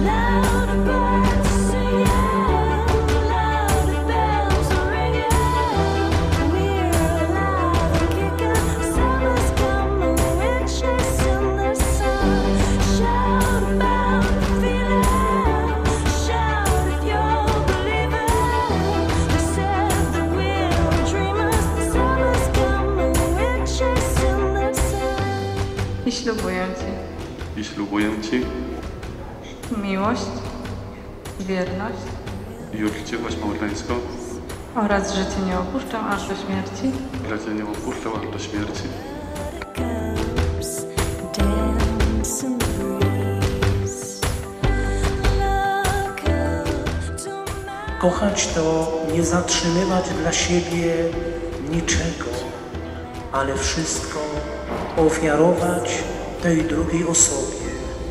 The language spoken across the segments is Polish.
I ślubuję Ci. I ślubuję Ci miłość, wierność i uczciwość małżeńską, oraz że Cię nie opuszczę aż do śmierci. że Cię nie opuszczę aż do śmierci. Kochać to nie zatrzymywać dla siebie niczego, ale wszystko ofiarować tej drugiej osobie.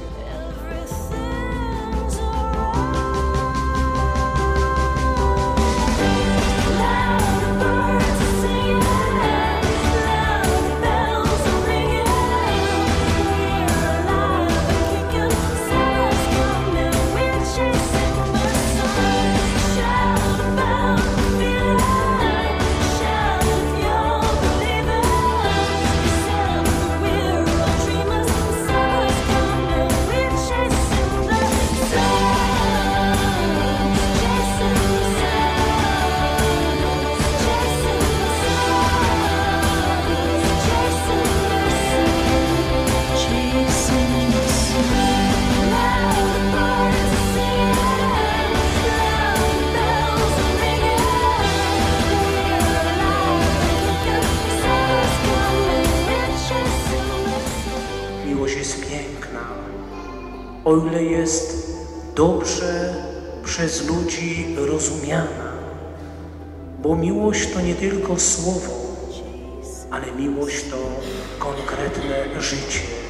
Miłość jest piękna, o ile jest dobrze przez ludzi rozumiana, bo miłość to nie tylko słowo, ale miłość to konkretne życie.